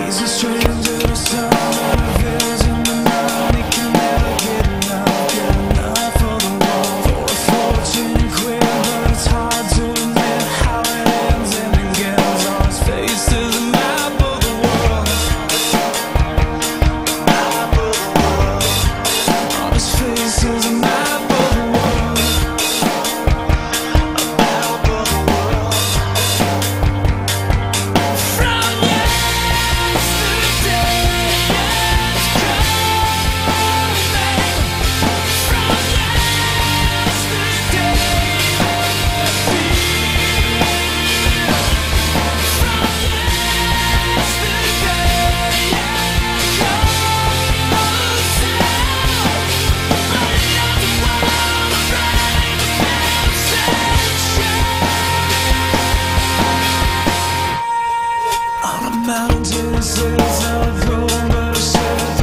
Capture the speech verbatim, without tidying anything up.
He's a stranger to some of his in the night. He can never get enough, get enough of the world. For a fortune quit, but it's hard to admit how it ends and begins. On his face is a map of the world, map of the world. On his face is a map of the world, a map of the world. From yesterday it's coming. From yesterday it feels. From yesterday it goes down. Running up the wall, running the sensation. On a mountain, says I'll go, but I said